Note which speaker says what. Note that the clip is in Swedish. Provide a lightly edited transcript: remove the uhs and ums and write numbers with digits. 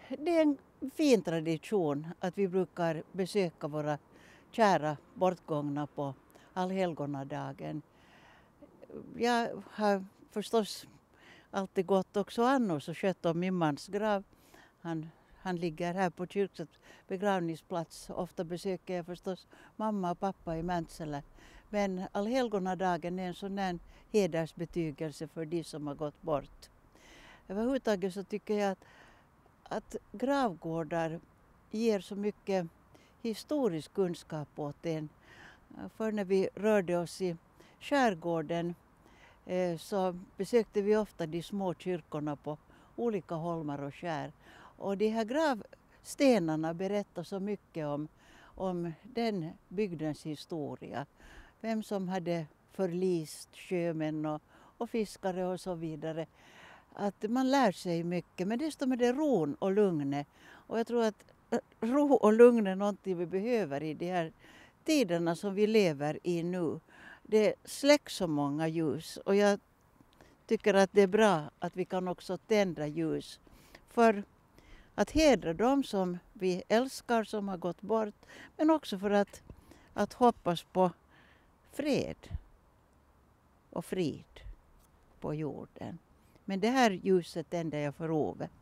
Speaker 1: det är en fin tradition att vi brukar besöka våra kära bortgångna på allhelgonadagen. Jag har förstås alltid gått också annars och skött om min mans grav. Han ligger här på kyrkans begravningsplats. Ofta besöker jag förstås mamma och pappa i Mäntsälä. Men allhelgonadagen är en sån här hedersbetygelse för de som har gått bort. Överhuvudtaget så tycker jag att gravgårdar ger så mycket historisk kunskap åt en. För när vi rörde oss i skärgården så besökte vi ofta de små kyrkorna på olika holmar och skär. Och de här gravstenarna berättar så mycket om den bygdens historia. Vem som hade förlist sjömän och fiskare och så vidare. Att man lär sig mycket, men desto med det ron och lugnet. Och jag tror att ro och lugn är någonting vi behöver i de här tiderna som vi lever i nu. Det släcks så många ljus och jag tycker att det är bra att vi kan också tända ljus för att hedra dem som vi älskar som har gått bort, men också för att hoppas på fred och frid på jorden. Men det här ljuset tänder jag för Ove.